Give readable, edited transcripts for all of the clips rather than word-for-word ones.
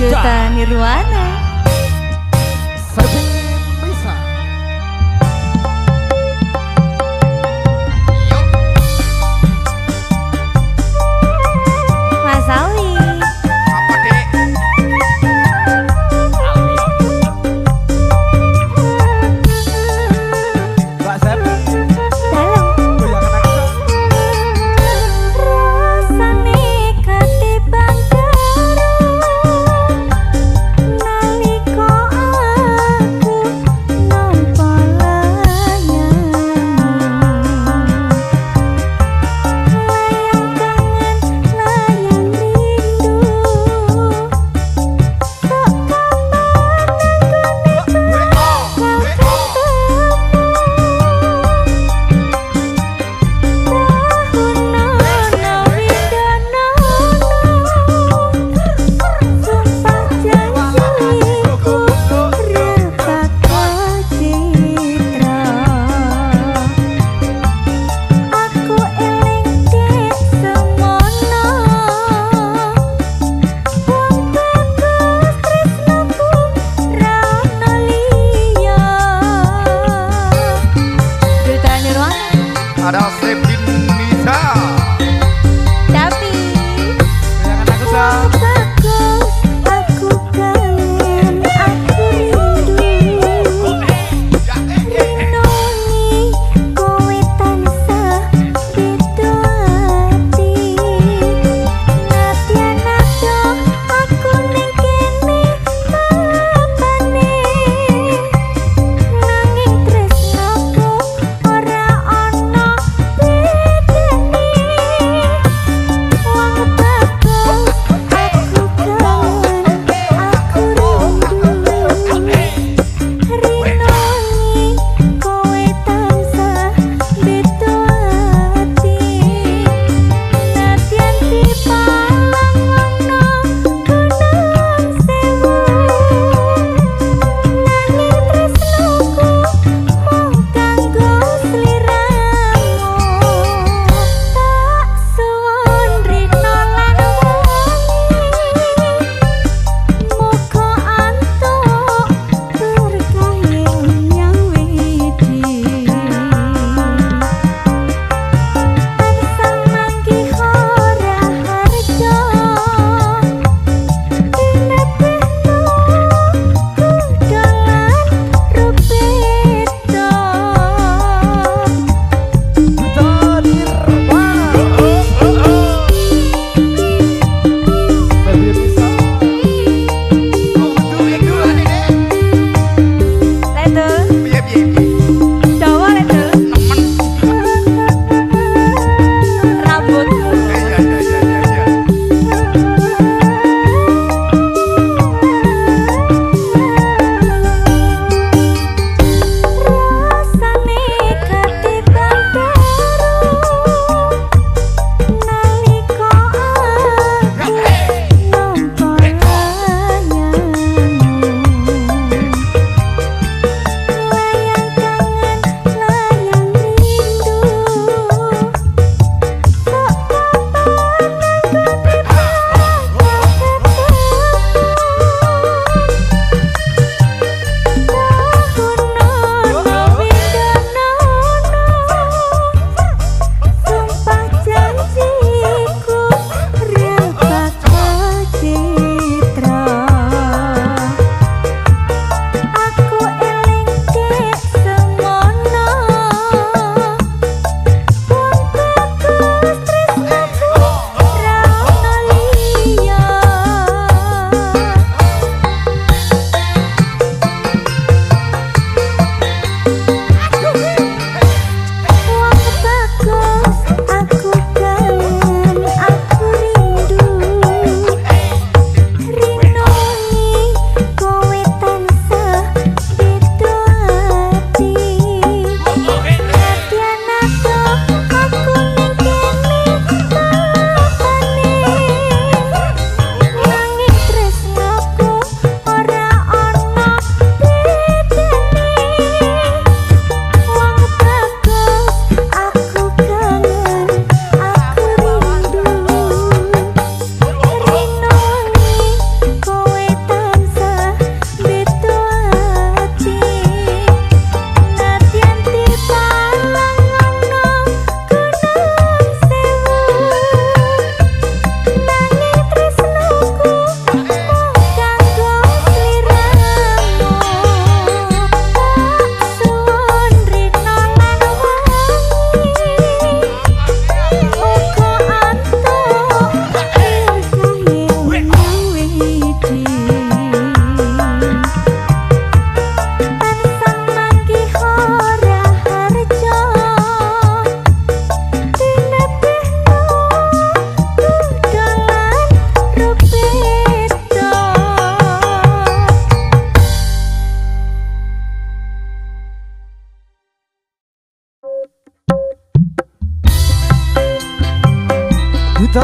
Duta Nirwana. Bisa. Mas Ali. Apa dek? Mbak Sep. Dalam. Goyangan aku dong. Rasane ketiban karo nalika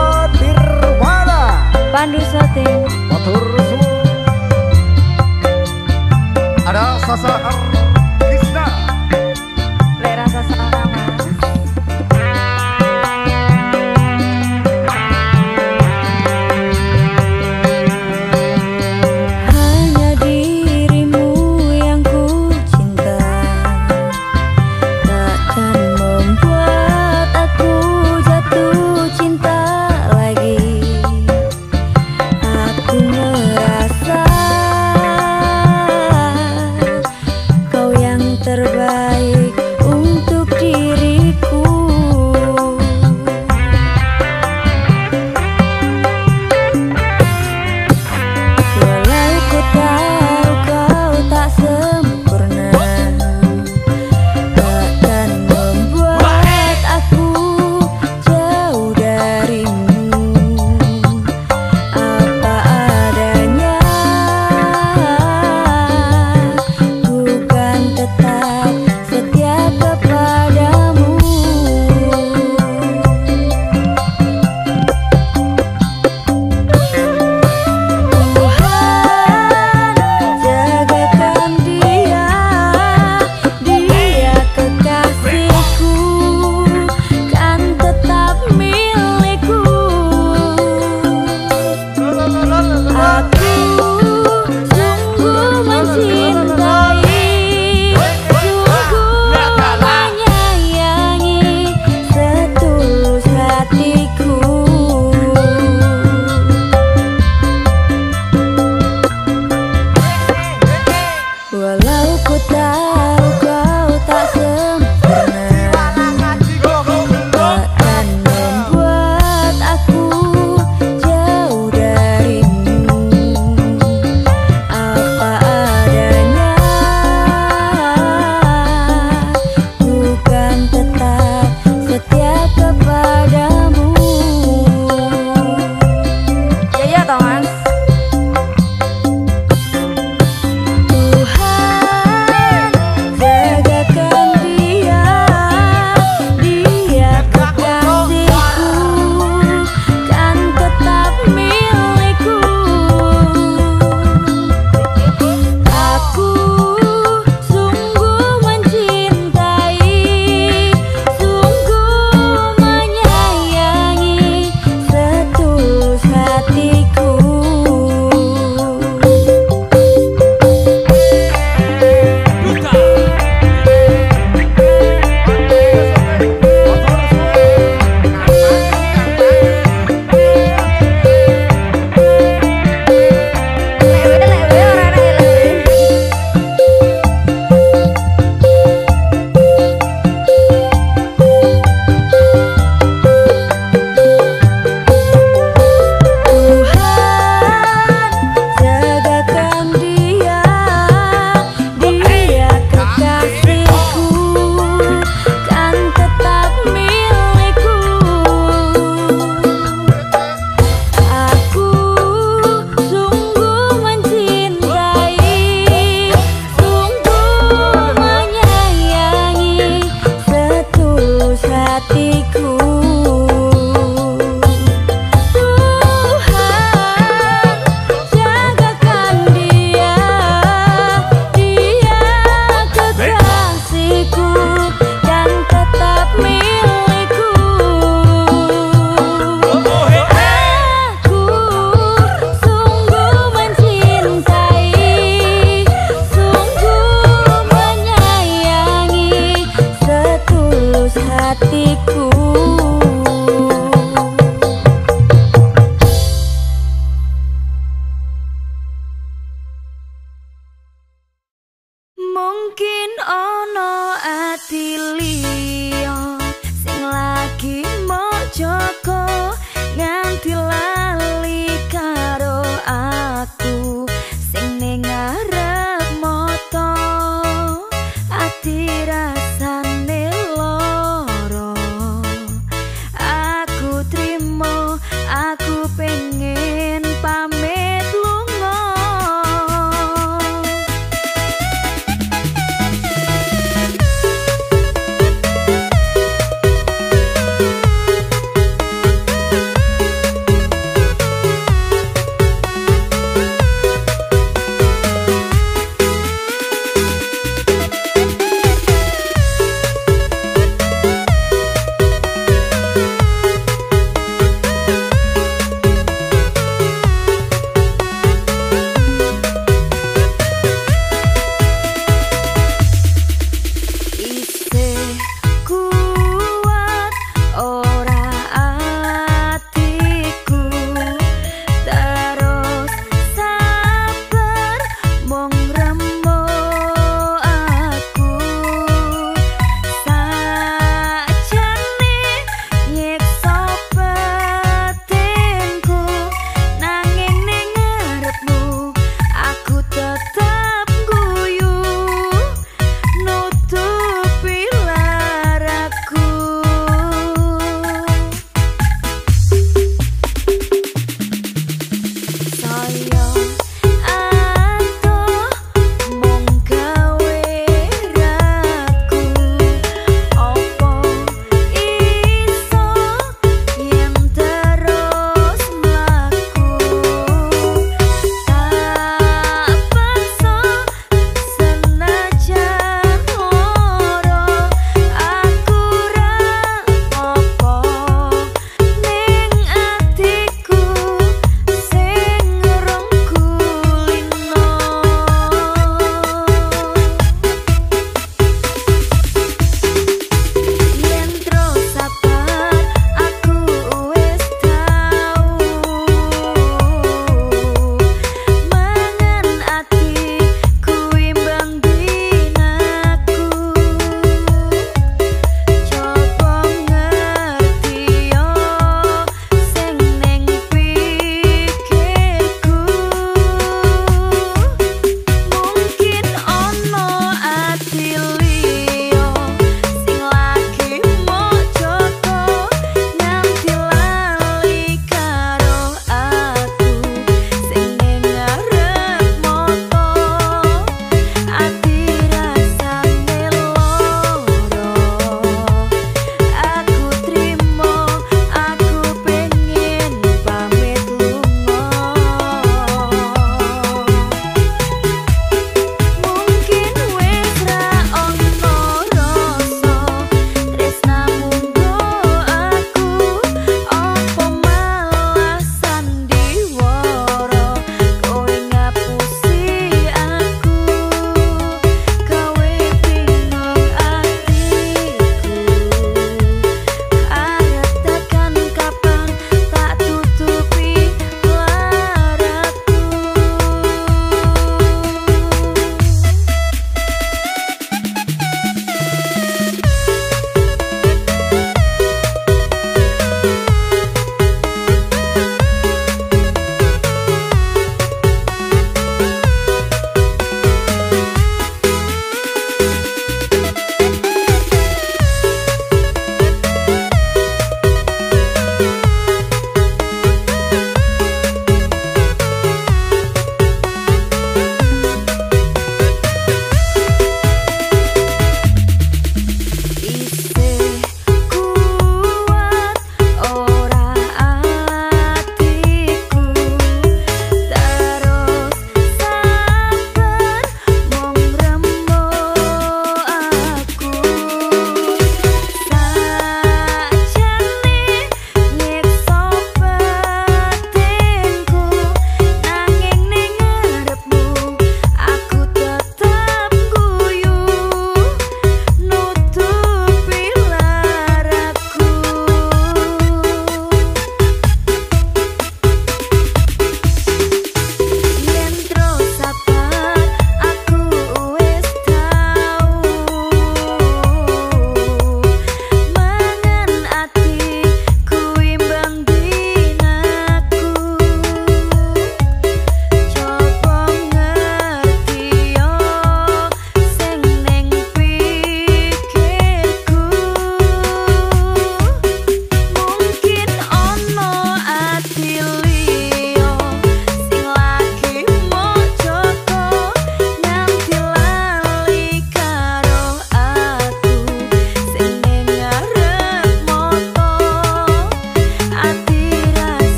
Nirwana Pandu Soting Matur suwun. Ada Sasa Krisna Lek rasa sarana hanya dirimu yang ku cinta takkan membuat aku jatuh cinta lagi. Aku merasa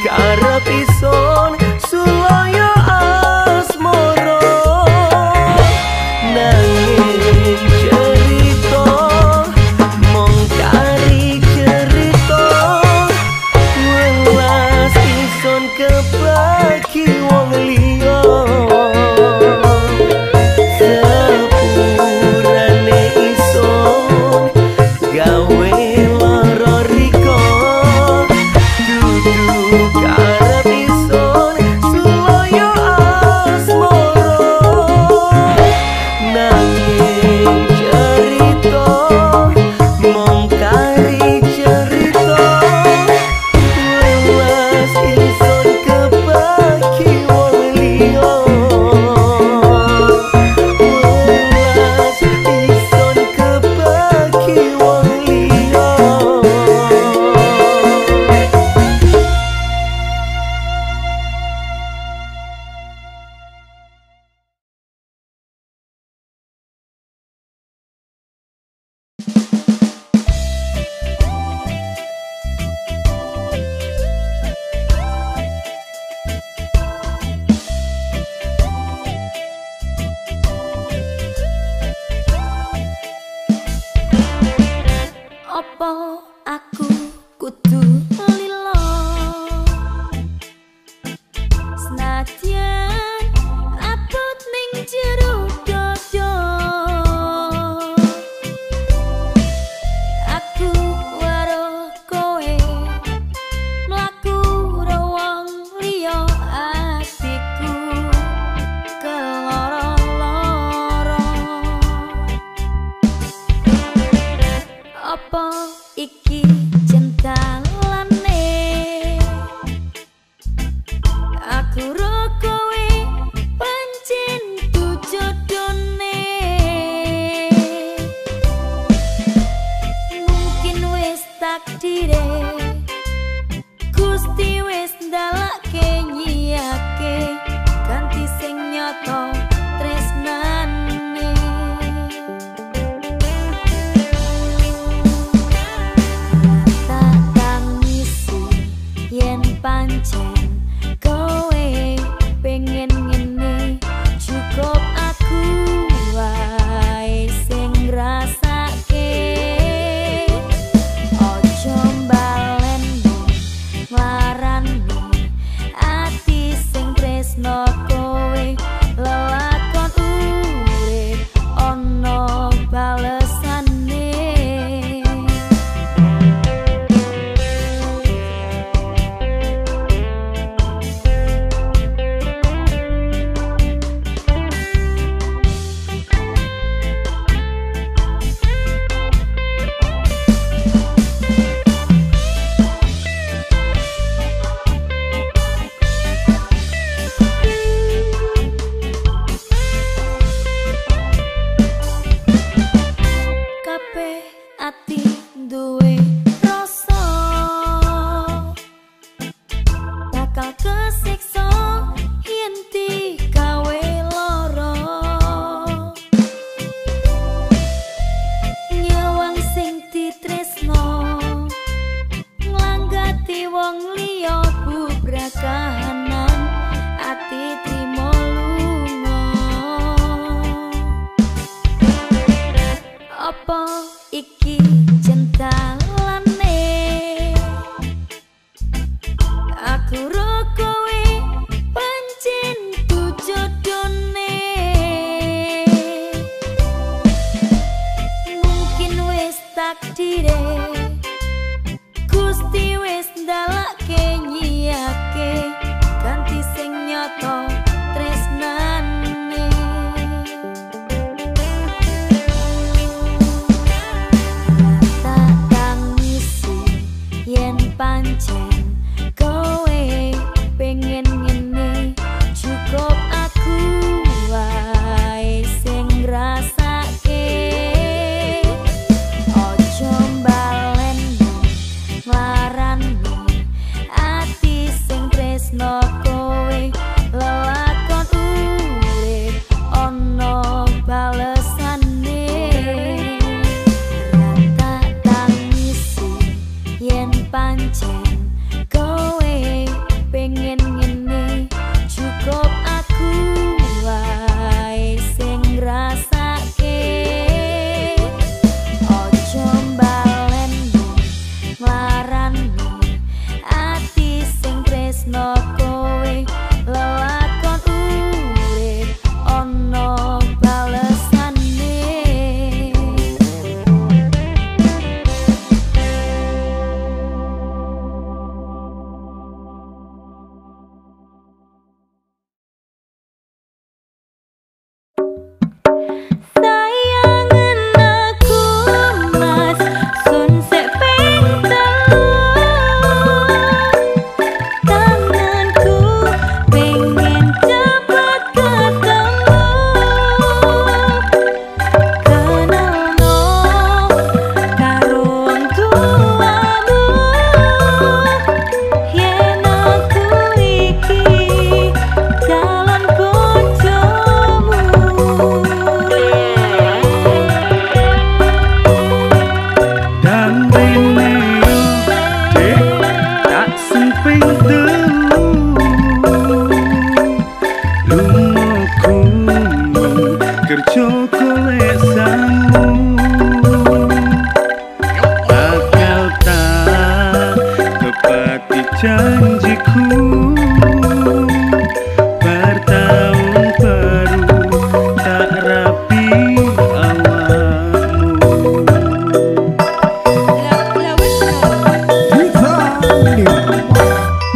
karep ison sulaya asmara nanging cerita mong kari cerita welas ison kebagi wong liya sepurane ison gawe lara riko duduk karep ison sulaya asmara nanging cerita mong kari cerita welas ison kebagi wong liya welas ison kebagi wong liya. Opo aku kudu lilo senadyan abot ning jero dodo aku weruh kowe mlaku rawang liya atiku keloro-loro apa iki jentalane aku ro kowe pancen jodone mungkin wis takdire Gusti wis ndalake nyiyake ganti sing nyata tresnane tak tangisi yen pancen kowe pengen ngene cukup aku wae sing ngrasake ojo mbaleni nglarani ati sing tresno kowe lelakon urip ana balesane. Kabeh ati duwe rasa bakal kesiksa yen digawe lara nyawang sing ditresno nglanggati wong liya bubrakahanan ati trimo lunga apa iki jentalane aku ro kowe pancen jodone mungkin wis takdire Gusti wis ndalake nyiyake ganti sing nyata tresnane tak tangisi yen pancen kowe pengen ngene cukup aku wae sing ngrasake ojo mbaleni nglarani ati sing tresno kowe lelakon urip ana balesane tak tangisi yen pancen kowe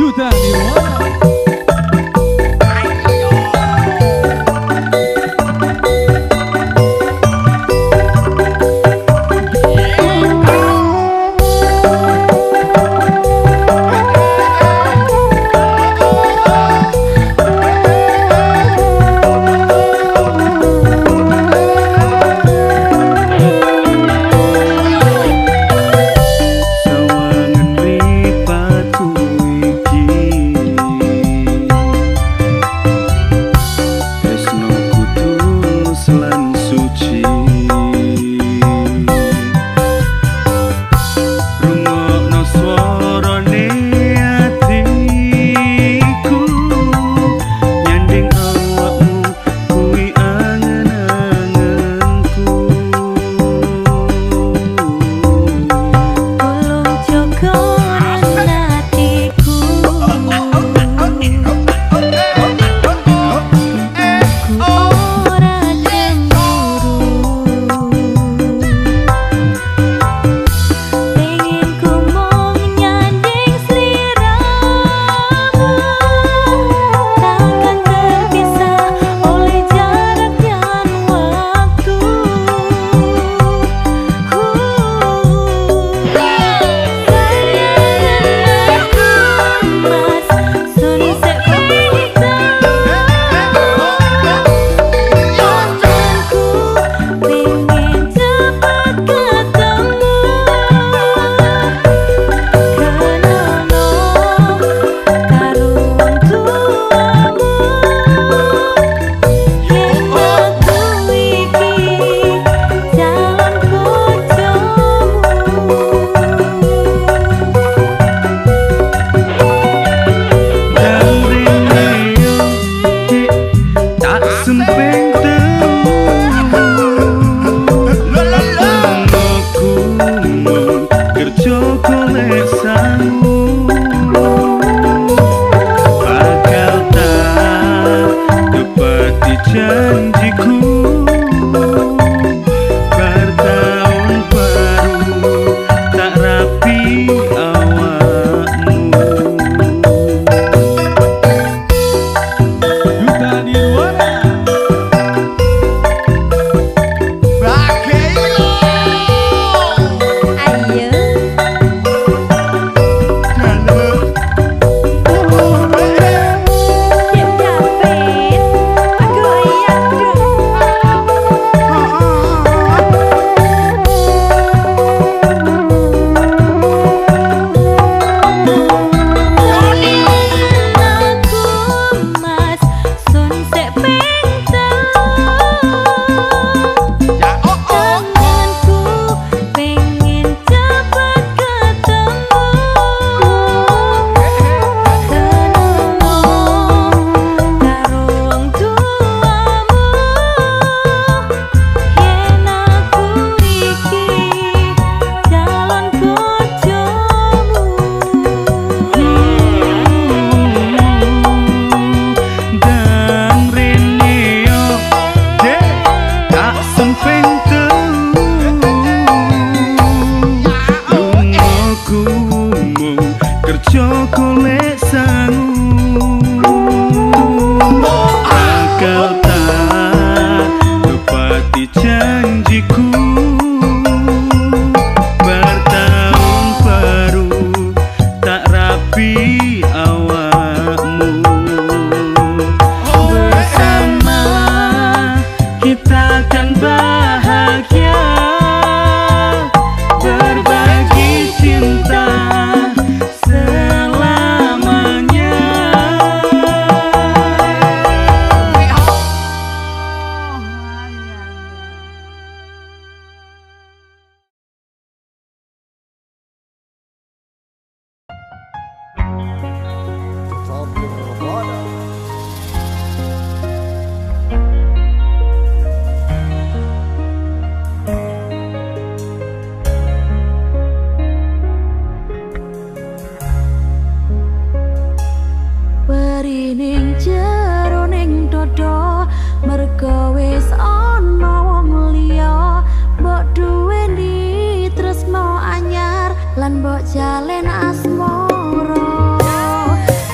Duta Nirwana. lan mbok jalen asmara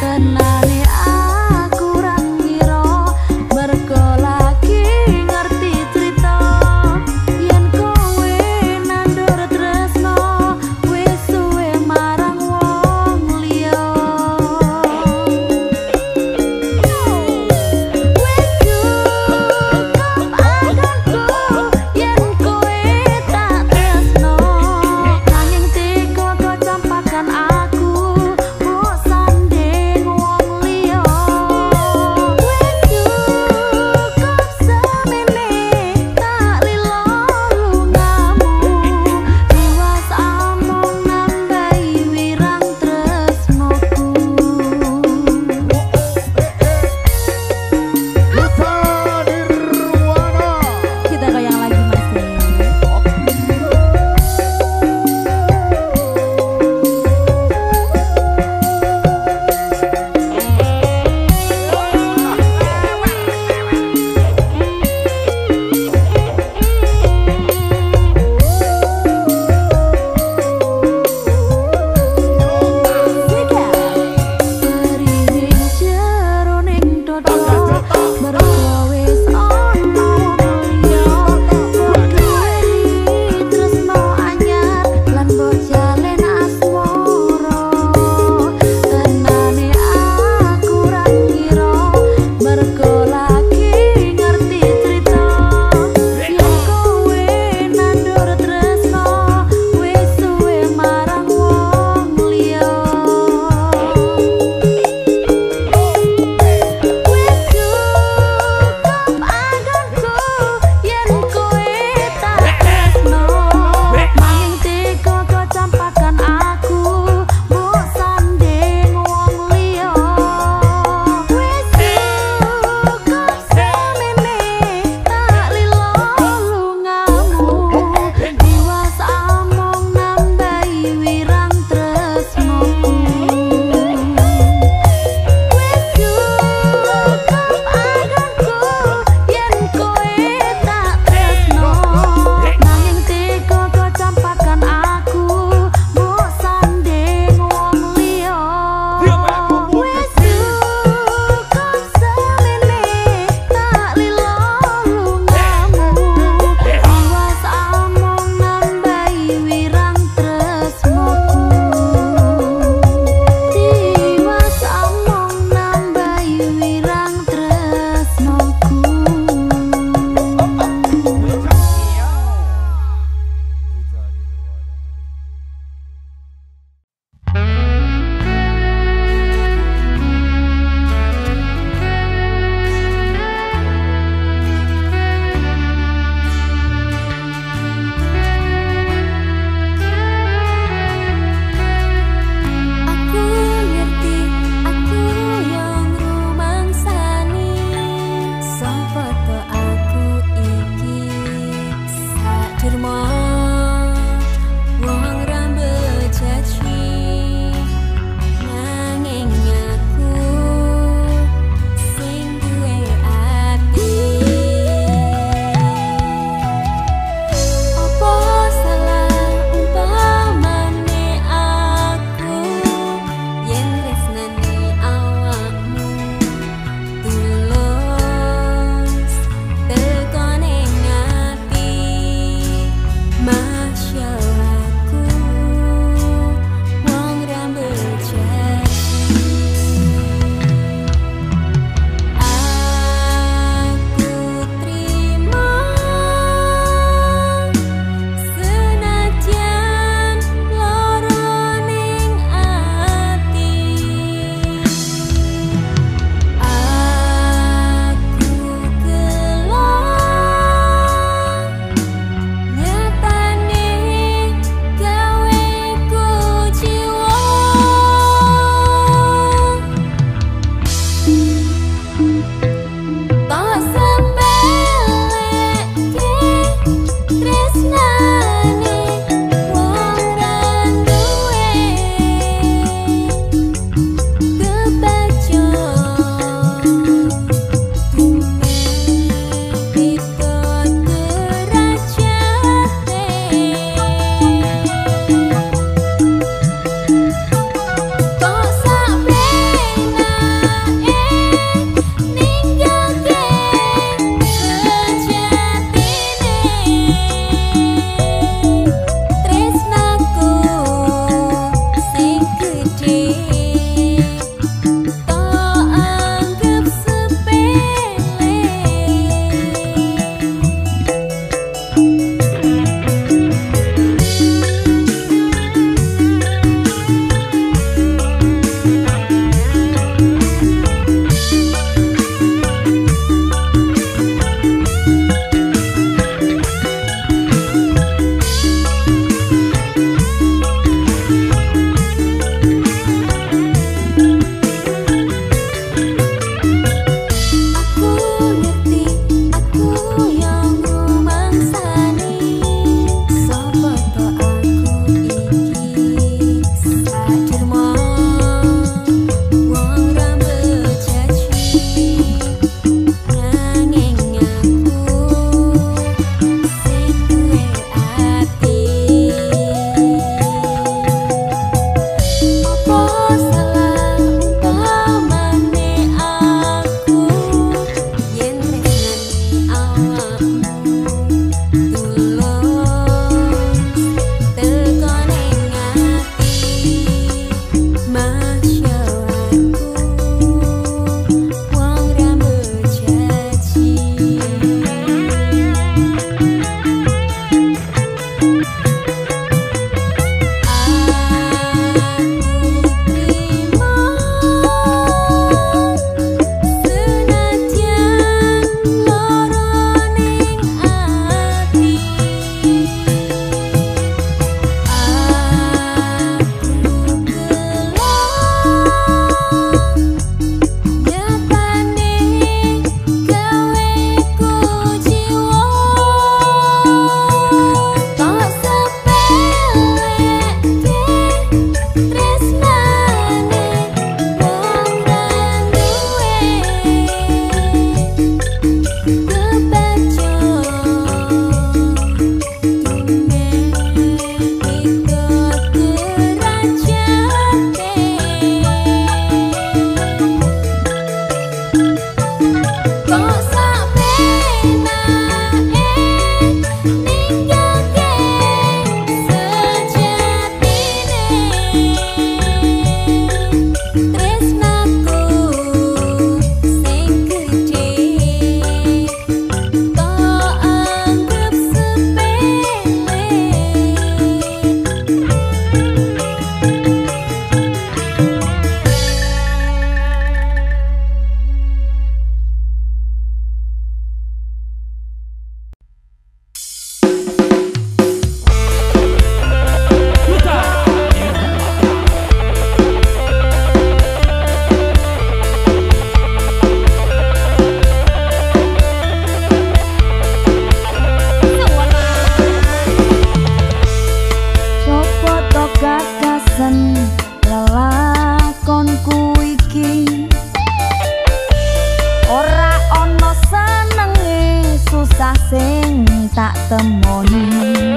bocah sing tak temoni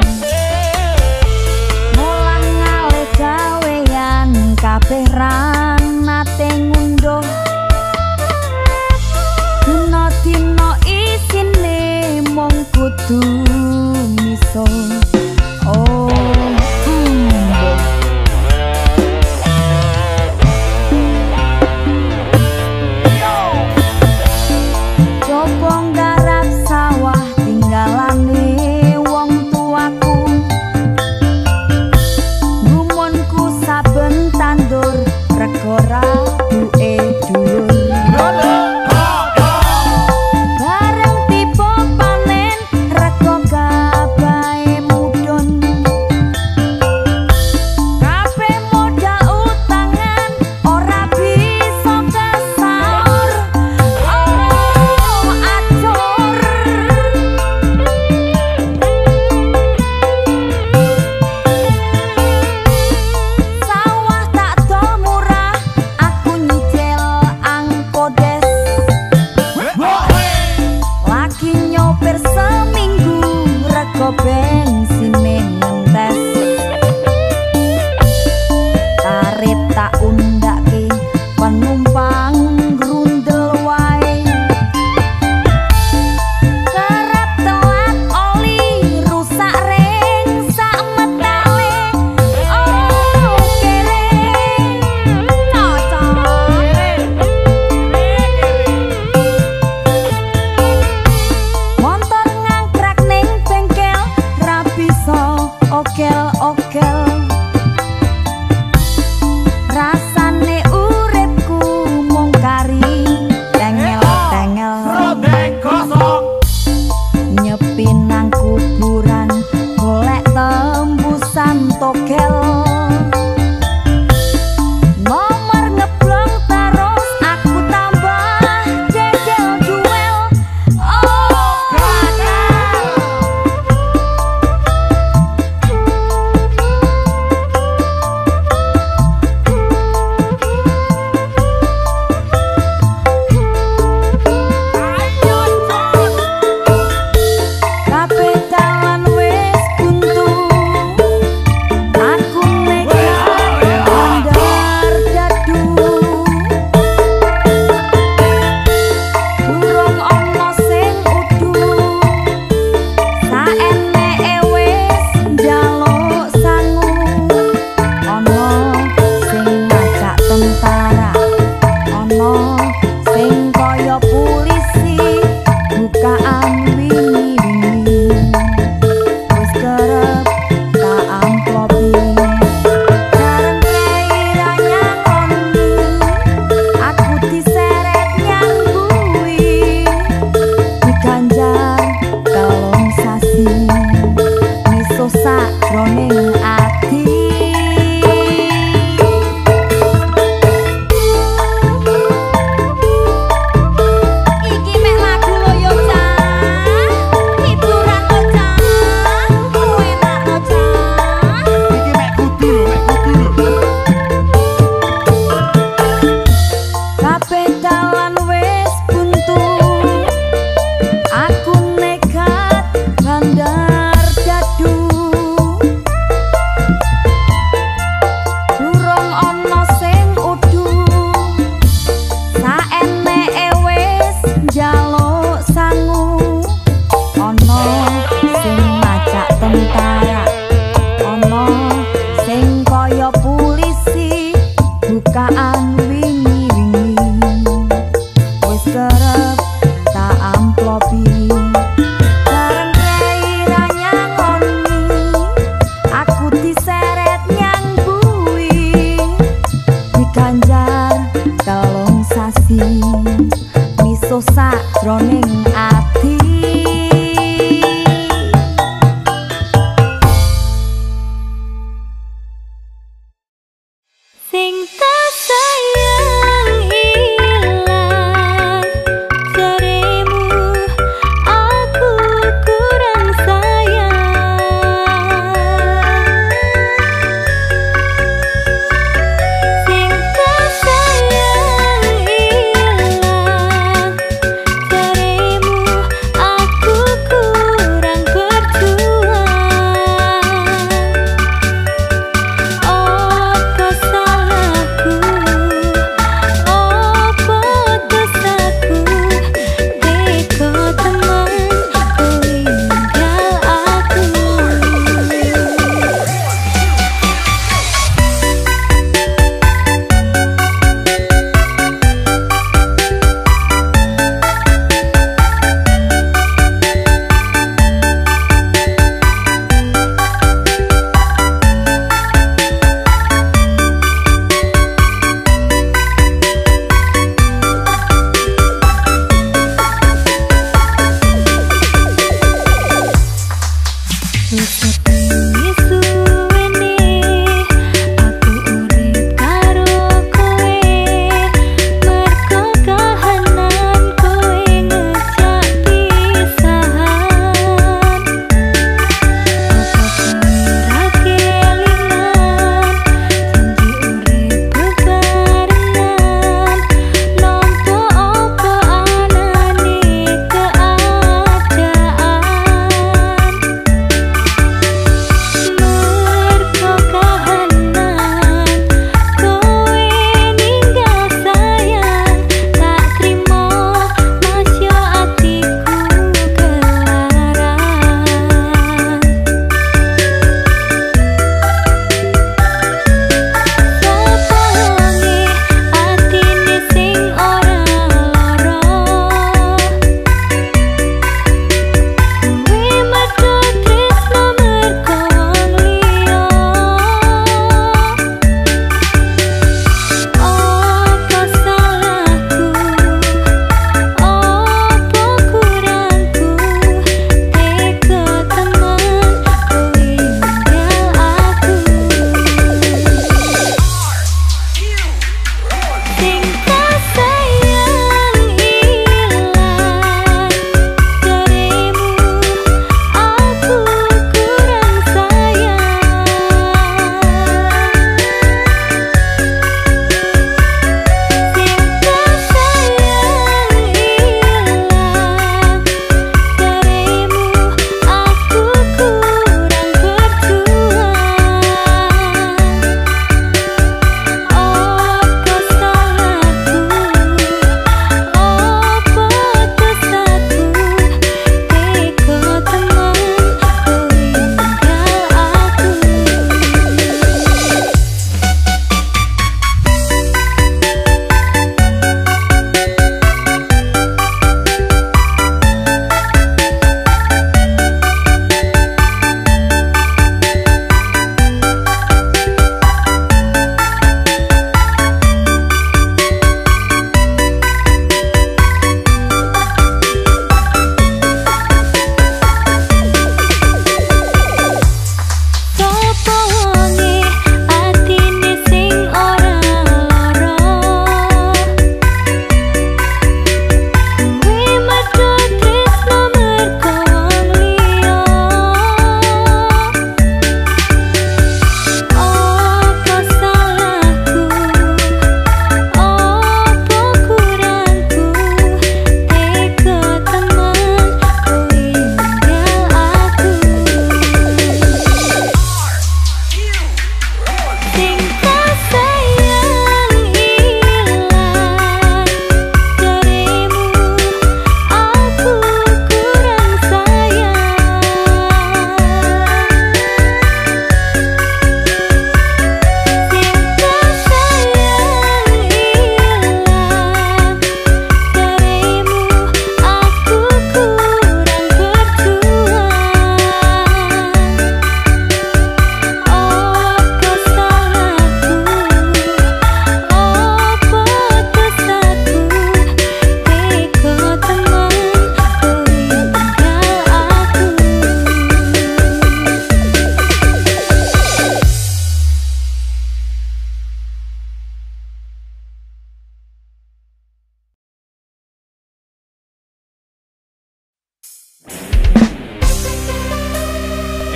mulang ngalih gawean kabeh nate ngunduh dina-dina isine mung kudu miso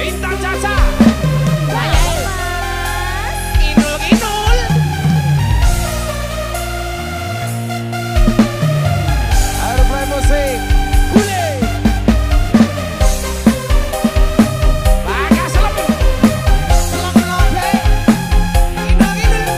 Bintang Caca. Inul-inul. Airplay musik. Bule. Bagas selem. Selem-selem. Inul-inul.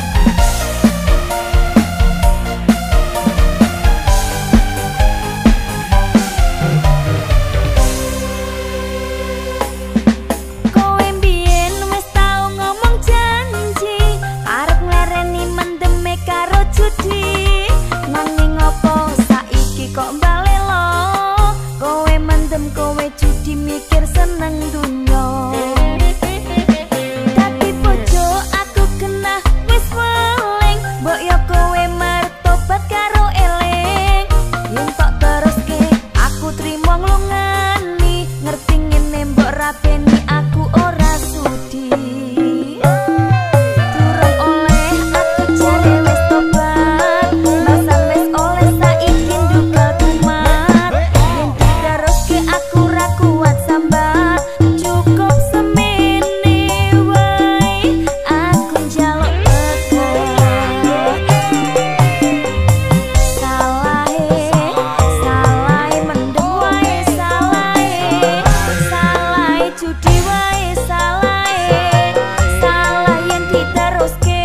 Kowe mbiyen wis tau ngomong janji arep nglereni mendeme karo judi. Nanging opo saiki kok mbalela? Kowe mendem kowe judi mikir seneng dunya. Dadi bojo aku kena wis weling, mbok yo kowe mertobat karo eling. Yen tok teruske aku trimo nglungani, ngerti ngene mbok rapeni aku ora sudi. Durung oleh aku jare wis tobat, masa wis oleh saiki nduga kumat. Yen diteruske aku ra kuat sambat, cukup semene wae aku njaluk pegat. Salahe mendem wae salahe, salahe judi wae salahe, salah yen diteruske.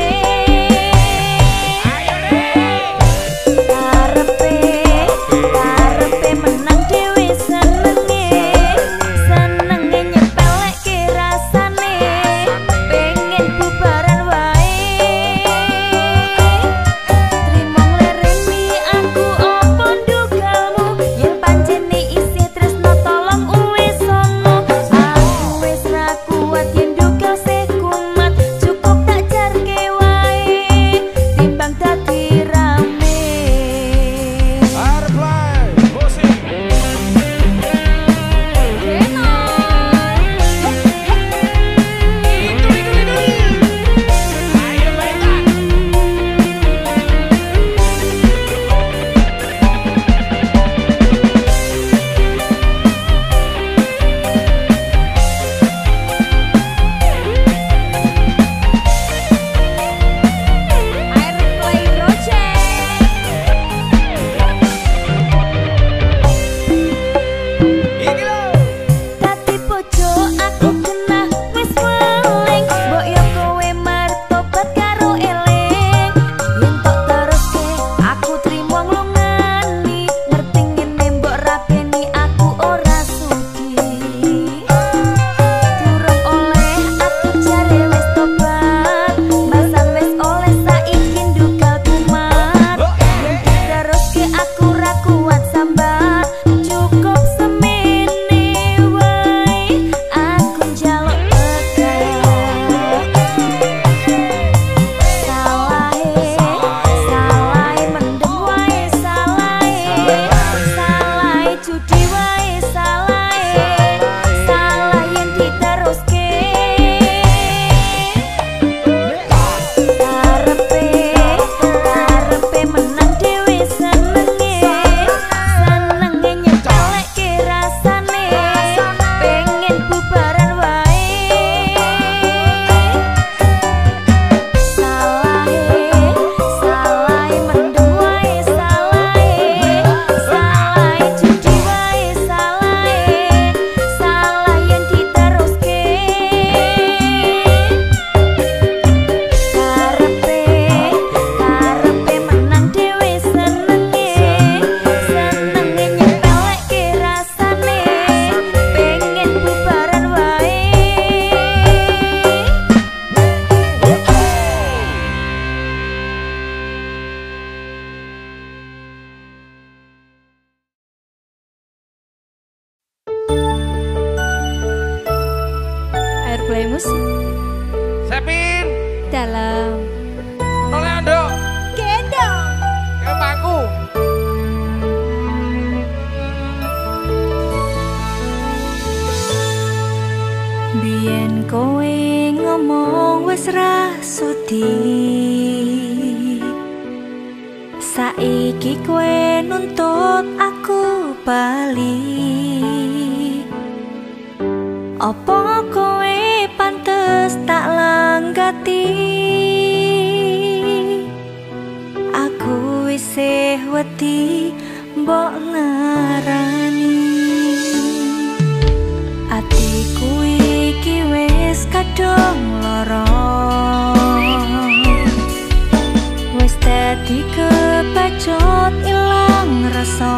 Karepe menang dhewe senenge, senenge nyepelekke rasane, pengen bubaran wae. Trimo nglereni aku opo ndugamu, yen pancene isih tresno tolong wis ono. Aku wis ra kuat yen nduga sih kumat, cukup tak jarke wae timbang dadi rame. Airplay musik. Inul-inul. Ayo Bintang. Airplay Project. Iki lho. Dadi bojo aku kena wis weling, mbok yo kowe mertobat karo eling. Yen tok teruske aku trimo nglungani, ngerti ngene mbok rapeni aku ora sudi. Durung oleh aku jare wis tobat, masa wis oleh saiki nduga kumat. Yen diteruske aku ra kuat sambat, cukup semene wae aku njaluk pegat. Salahe mendem wae salahe, salahe judi wae salahe, salah yen diteruske. Karepe menang dhewe senenge, senenge nyepelekke rasane, pengen bubaran wae. Salahe mendem wae salahe, salahe judi wae salahe, salah yen diteruske. Karepe menang dhewe senenge, senenge nyepelekke rasane, pengen bubaran wae. Airplay musik Sepin. dalam Toleh andok. gendong. Ke bangku. Biyen kowe ngomong wis ra sudi, saiki kowe nuntut aku bali. Apa kowe pantes tak langgati? Aku isih wedi mbok larani. Atiku iki wis kadung lara, wis dadi kebacut ilang rasa.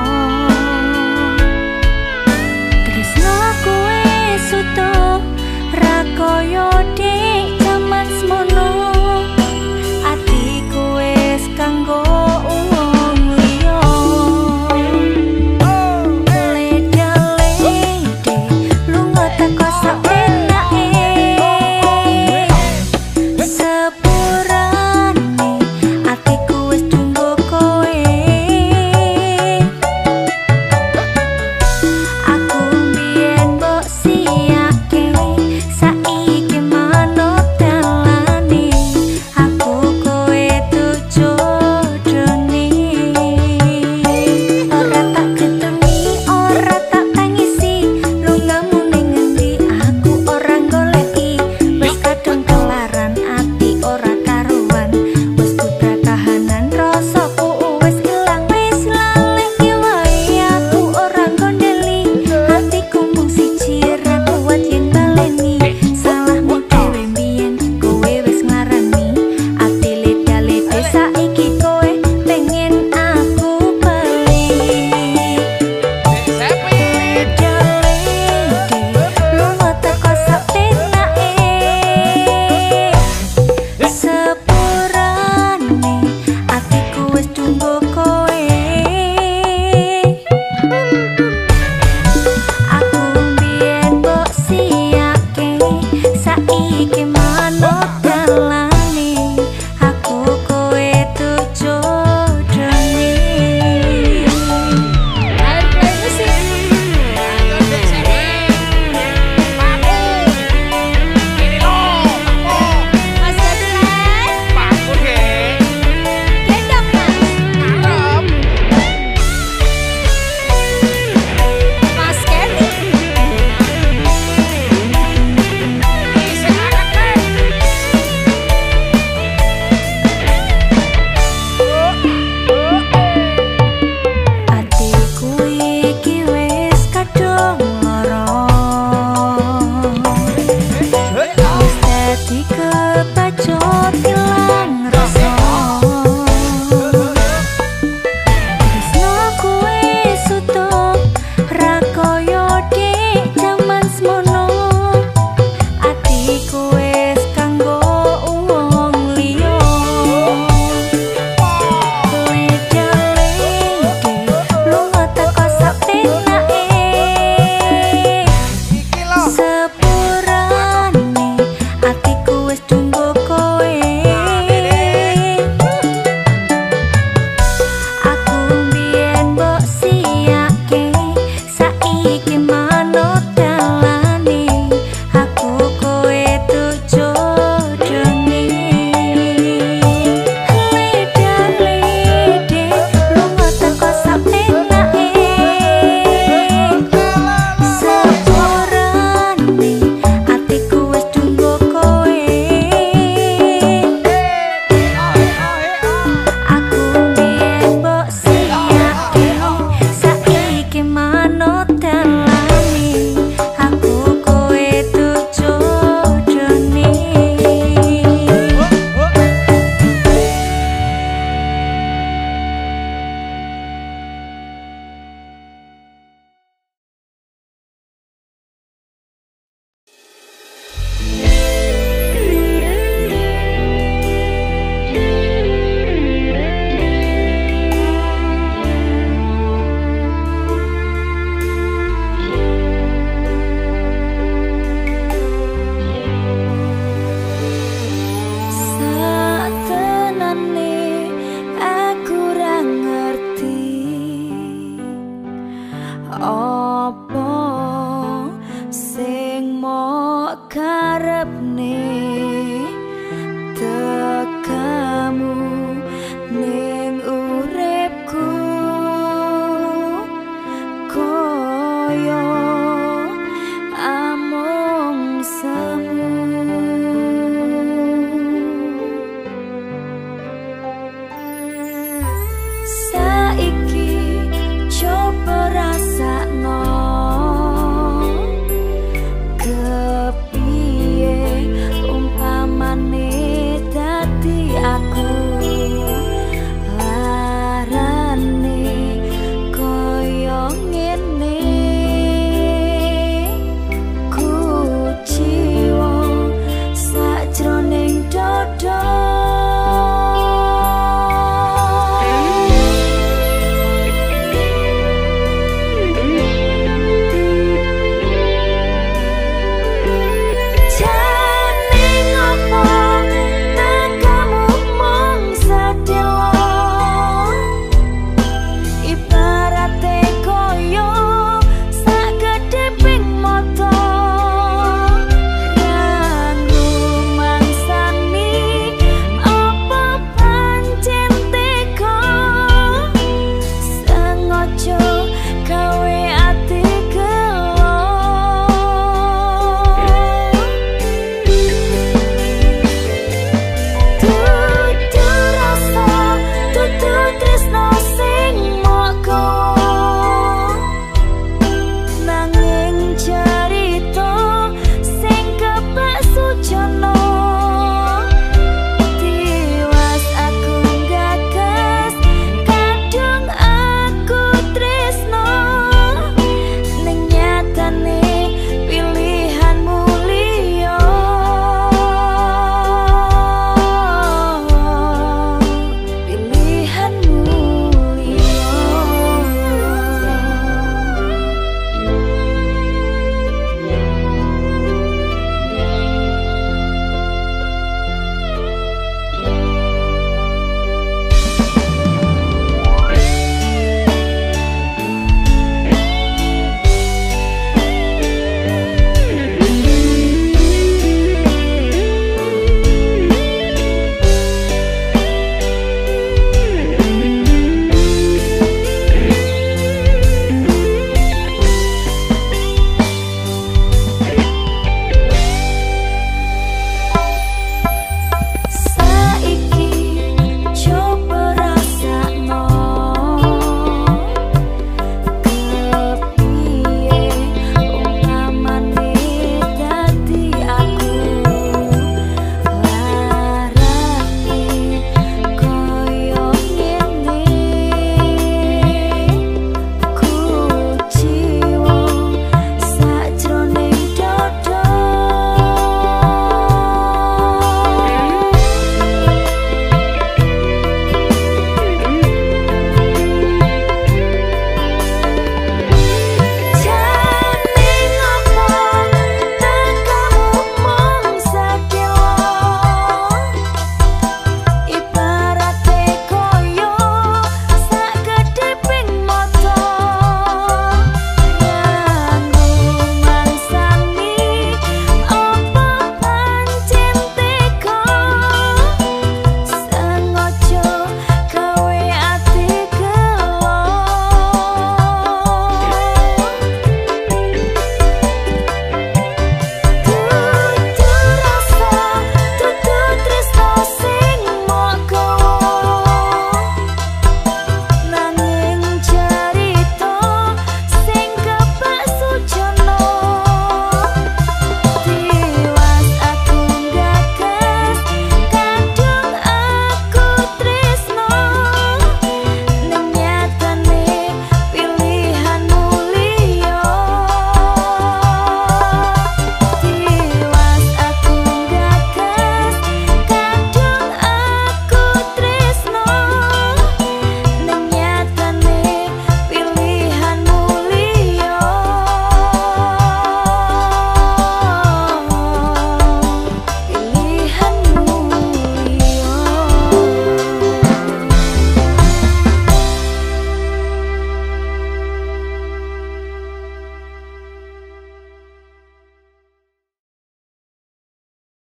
Tresno kowe sutuh ra koyo dek jaman semono. Atiku wis kanggo wong liya. Lede-lede lunga teko sapenake, sepurane atiku wis tunggu kowe. Aku mbiyen mbok siake, saiki manut dalane. Aku kowe tuh jodohne. Ora tak ketengi, ora tak tangisi, lungamu ning ngendi aku ora goleki. Wis kadung kelaran ati ora karuan, wis buta kahanan rasaku wis ilang. Wis laleh ki wae aku ora gondeli, hatiku mung siji ra kuat yen baleni. Salahmu dhewe mbiyen kowe wis nglarani, ati leda-lede saiki kowe pengen aku balik. Sepin. Lede-lede lunga teko sapenake, sepurane atiku wis tunggu kowe. Aku mbiyen mbok siake, saiki manut dalane. Aku kowe tuh jodohne. Ayo play musik. Ayo dek Sepin. Paku. Ini lo, paku. Mas Gadulan, Paku dek. gendong Mas. Arep. Mas Kevin, Isih anak dek. atiku iki wis kadung lara, wis dadi kebacut ilang rasa. Tresno kowe sutuh ra koyo dek jaman semono. Atiku wis kanggo wong liya. Lede-lede lunga teko sapenake, Iki lo. sepurane atiku wis tunggu kowe. Aku mbiyen mbok siake, saiki manut dalane. Aku kowe tuh jodohne. Leda-lede lunga teko sapenake, sepurane atiku wis tunggu kowe. Aku mbiyen mbok siake, saiki manut dalane. Aku kowe tuh jodohne. Satenane aku ra ngerti apa